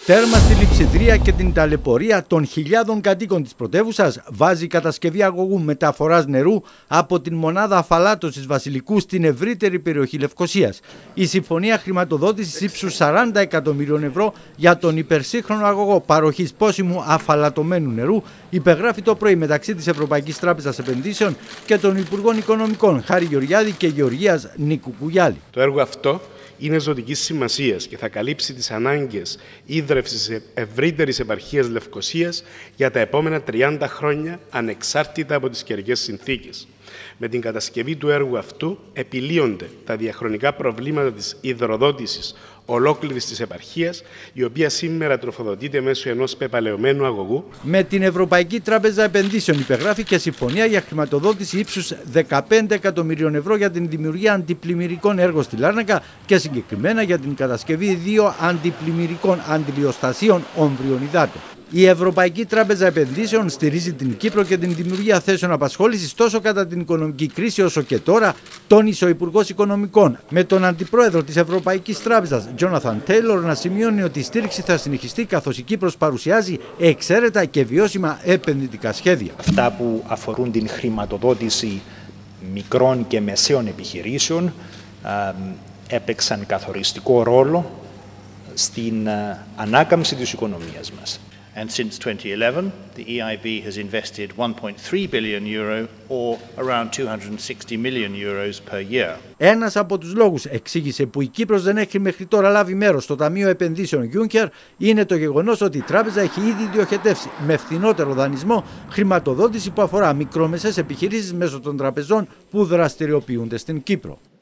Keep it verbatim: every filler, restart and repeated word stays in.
Τέρμα στη λειψιδρία και την ταλαιπωρία των χιλιάδων κατοίκων της πρωτεύουσας βάζει η κατασκευή αγωγού μεταφοράς νερού από την μονάδα αφαλάτωσης Βασιλικού στην ευρύτερη περιοχή Λευκωσίας. Η συμφωνία χρηματοδότησης ύψους σαράντα εκατομμυρίων ευρώ για τον υπερσύγχρονο αγωγό παροχής πόσιμου αφαλατωμένου νερού υπεγράφει το πρωί μεταξύ της Ευρωπαϊκής Τράπεζας Επενδύσεων και των Υπουργών Οικονομικών Χάρη Γεωργιάδη και Γεωργίας Νίκου Κουγιάλη. Το έργο αυτό είναι ζωτικής σημασίας και θα καλύψει τις ανάγκες ίδρευσης ευρύτερης επαρχίας Λευκωσίας για τα επόμενα τριάντα χρόνια, ανεξάρτητα από τις καιρικές συνθήκες. Με την κατασκευή του έργου αυτού επιλύονται τα διαχρονικά προβλήματα της υδροδότησης ολόκληρης της επαρχίας, η οποία σήμερα τροφοδοτείται μέσω ενός πεπαλαιωμένου αγωγού. Με την Ευρωπαϊκή Τράπεζα Επενδύσεων υπεγράφηκε συμφωνία για χρηματοδότηση ύψους δεκαπέντε εκατομμυρίων ευρώ για την δημιουργία αντιπλημμυρικών έργων στη Λάρνακα και συγκεκριμένα για την κατασκευή δύο αντιπλημμυρικών αντιλιοστασίων όμβριων υδάτων. Η Ευρωπαϊκή Τράπεζα Επενδύσεων στηρίζει την Κύπρο και την δημιουργία θέσεων απασχόλησης τόσο κατά την οικονομική κρίση όσο και τώρα, τόνισε ο Υπουργός Οικονομικών, με τον Αντιπρόεδρο της Ευρωπαϊκής Τράπεζας, Τζόναθαν Τέιλορ, να σημειώνει ότι η στήριξη θα συνεχιστεί καθώς η Κύπρος παρουσιάζει εξαίρετα και βιώσιμα επενδυτικά σχέδια. Αυτά που αφορούν την χρηματοδότηση μικρών και μεσαίων επιχειρήσεων έπαιξαν καθοριστικό ρόλο στην ανάκαμψη της οικονομίας μας. And since twenty eleven, the E I B has invested one point three billion euro or around two hundred sixty million euros per year. Ένας από τους λόγους, εξήγησε, που η Κύπρος δεν έχει μέχρι τώρα λάβει μέρος στο Ταμείο Επενδύσεων Juncker είναι το γεγονός ότι η τράπεζα έχει ήδη διοχετεύσει με φθηνότερο δανεισμό χρηματοδότηση που αφορά μικρομεσαίες επιχειρήσεις μέσω των τραπεζών που δραστηριοποιούνται στην Κύπρο.